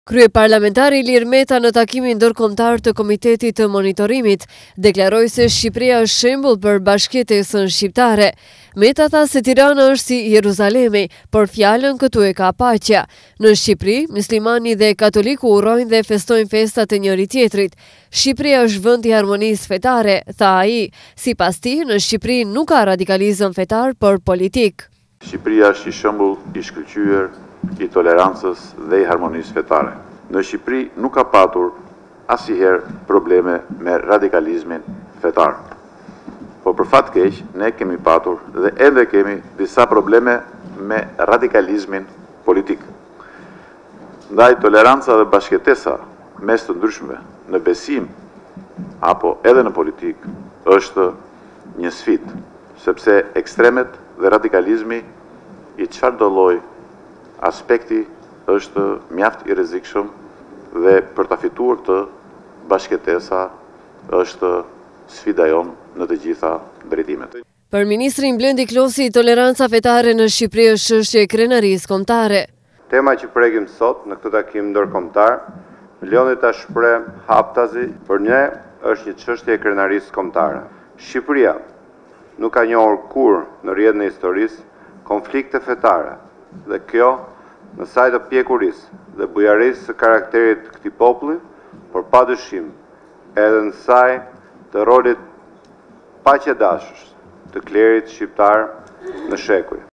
Kryeparlamentari Ilir Meta në takimin ndërkombëtar të Komitetit të Monitorimit deklaroi se Shqipëria është shembull për bashkëjetesën shqiptare. Meta tha se Tirana është si Jeruzalemi, por fjalën këtu e ka paqja. Në Shqipëri, muslimani dhe katoliku urojnë dhe festojnë festat e njëri tjetrit. Shqipëria është vend i harmonisë fetare, tha ai. Sipas tij, në Shqipëri nuk ka radikalizëm fetar, por politik. Shqipëria është i shembull i shkëlqyer i tolerancës dhe i harmonisë fetare. Në Shqipëri nuk ka patur asnjëherë probleme me radikalizmin fetar. Po për fat keq, ne kemi patur dhe ende kemi disa probleme me radikalizmin politik. Ndaj toleranca dhe bashkëtesa mes të ndryshmeve në besim apo edhe në politik është një sfidë, sepse ekstremet dhe radikalizmi i çfarëdo lloji aspekti është mjaft i rrezikshëm dhe për ta fituar të bashkëtesa është sfida jonë në të gjitha drejtimet. Për ministrin Blendi Klosi, toleranca fetare në Shqipëri është çështje e krenarisë kombëtare. Tema që prekim sot në këtë takim ndërkombëtar, lejoni ta shpreh haptazi, për ne është një çështje e krenarisë kombëtare. Shqipëria nuk ka njohur kurrë në rrjedhën e historisë konflikte fetare dhe kjo në saj të pjekurisë dhe bujarisë së karakterit të këtij populli, por padyshim edhe në saj të rolit paqëdashës të klerit shqiptar në shekuj.